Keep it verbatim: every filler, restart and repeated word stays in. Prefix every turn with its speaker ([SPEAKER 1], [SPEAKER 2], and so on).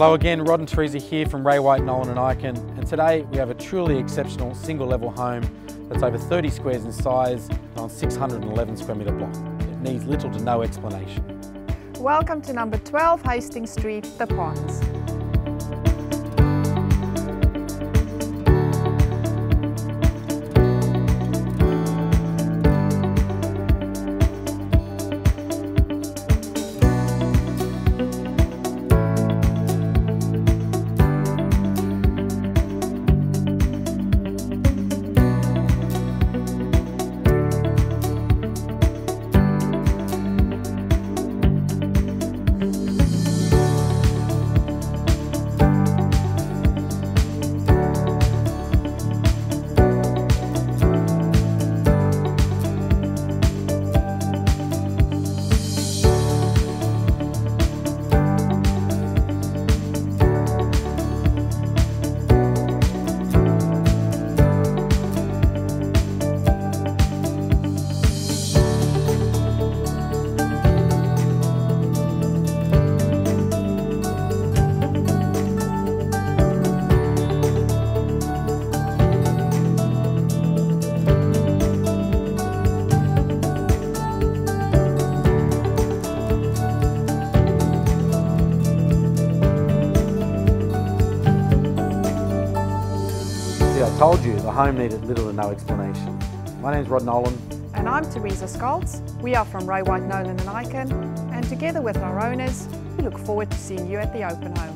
[SPEAKER 1] Hello again, Rod and Teresa here from Ray White, Nolan and Icon, and today we have a truly exceptional single level home that's over thirty squares in size and on six hundred eleven square metre block. It needs little to no explanation.
[SPEAKER 2] Welcome to number twelve Hastings Street, The Ponds.
[SPEAKER 1] I told you the home needed little to no explanation. My name's Rod Nolan.
[SPEAKER 2] And I'm Teresa Scholz. We are from Ray White, Nolan and Icon, and together with our owners, we look forward to seeing you at the open home.